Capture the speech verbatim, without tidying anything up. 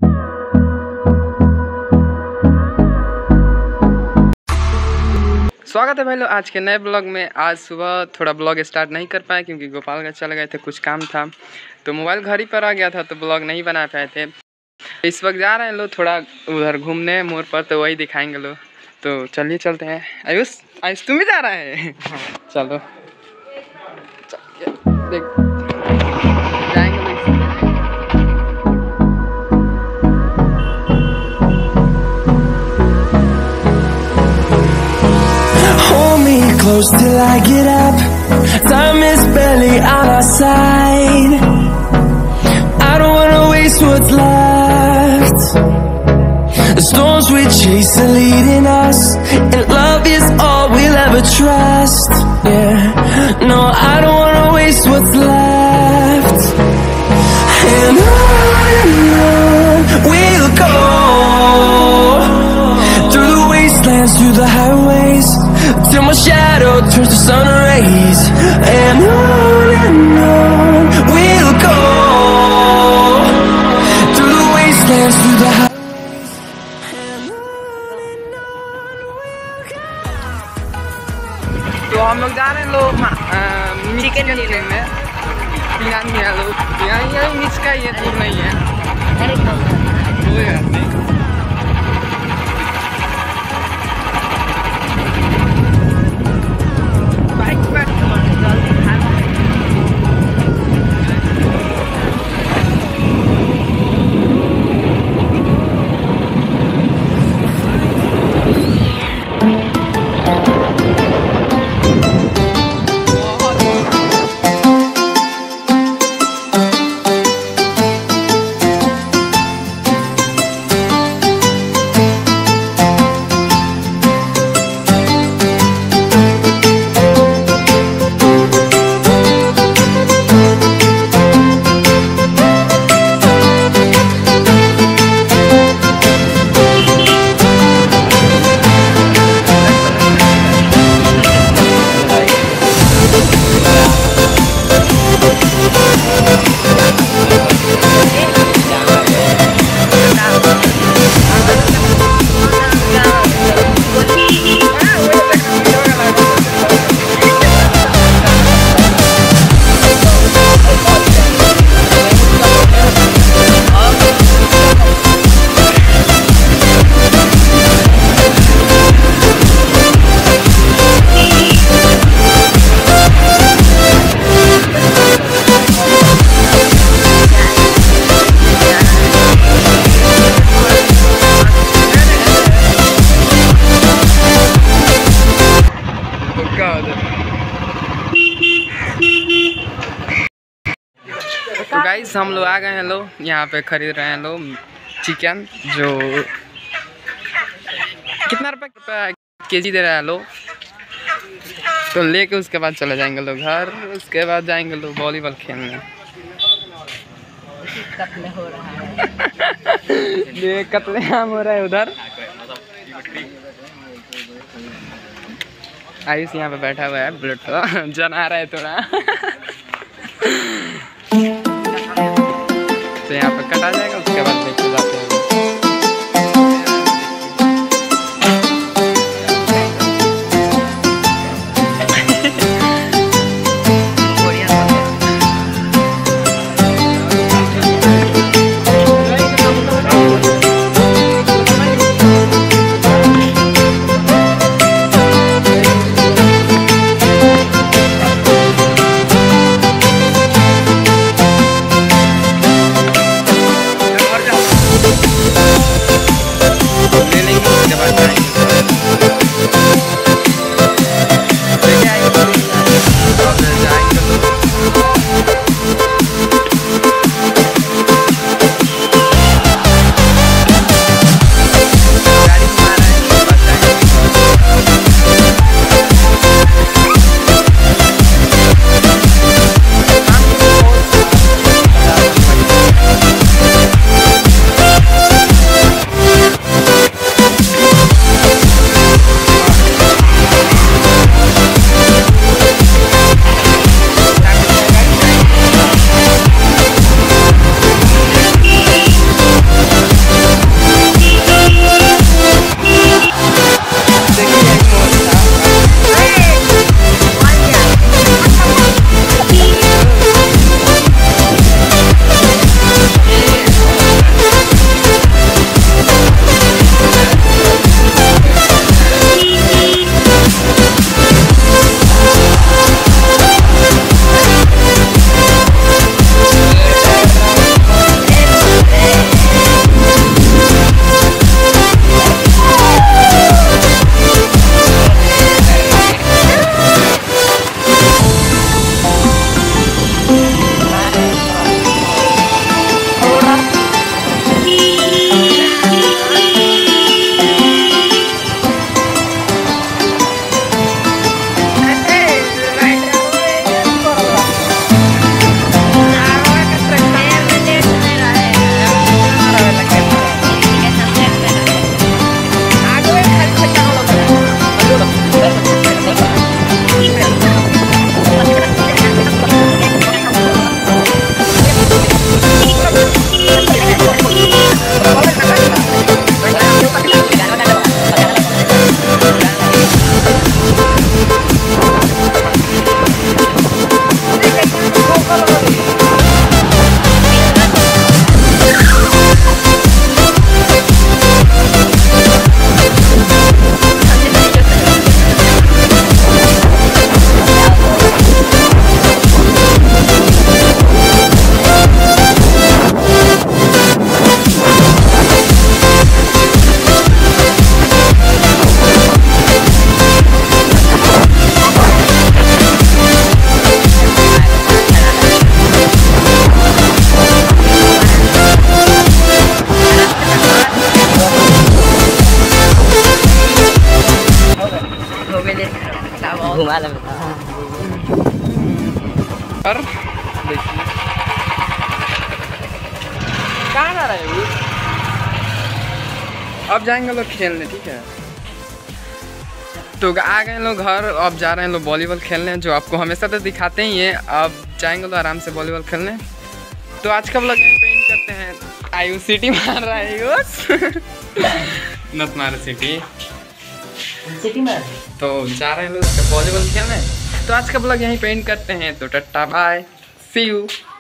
स्वागत है भाई लोग आज के नए ब्लॉग में। आज सुबह थोड़ा ब्लॉग स्टार्ट नहीं कर पाए क्योंकि गोपालगंज चले गए थे, कुछ काम था तो मोबाइल घर ही पर आ गया था तो ब्लॉग नहीं बना पाए थे। इस वक्त जा रहे हैं लोग थोड़ा उधर घूमने मोड़ पर, तो वही दिखाएंगे लोग। तो चलिए चलते हैं। आयुष आयुष तुम भी जा रहे हैं? चलो देख जाएंगे close till I get up. Time is barely on our side. I don't wanna waste what's left. The storms we chase are leading us, and love is all we'll ever trust. Yeah, no, I don't wanna waste what's left. And on and on we'll go, through the wastelands, through the highways, till my shadow turns to sun rays. And on and on we'll go, through the wastelands, through the highways. And on and on we'll go. तो हम लोग जा रहे हैं लोग चिकन लेने में। बिरयानी है लोग, बिरयानी मिक्स का ये दूर नहीं है। तो गाइस हम लोग आ गए हैं लोग, यहाँ पे खरीद रहे हैं लोग चिकन, जो कितना रुपये के जी दे रहा है लोग। तो लेके उसके बाद चले जाएंगे लोग घर, उसके बाद जाएंगे लोग वॉलीबॉल खेलने। कत्ले हो रहा है ये कत्लेआम हो रहा है उधर। आयुष यहाँ पे बैठा हुआ है, ब्लड तो जना रहा है थोड़ा। तो यहाँ पे कटा जाएगा, उसके बाद लेके जाते हैं। घुमा ले और देखिए कहाँ जा रहे हो? अब जाएंगे लोग खेलने, ठीक है। तो आ गए लोग घर, अब जा रहे हैं लोग वॉलीबॉल खेलने, जो आपको हमेशा तो दिखाते ही हैं। अब जाएंगे लोग आराम से वॉलीबॉल खेलने। तो आज का व्लॉग यहीं पे एंड करते हैं। आयु सिटी मार रहा है आयुष नत मार सिटी सिटी में तो जा रहे हैं लोग वॉलीबॉल खेलने। तो आज का व्लॉग यहीं पे एंड करते हैं। तो टाटा बाय, सी यू।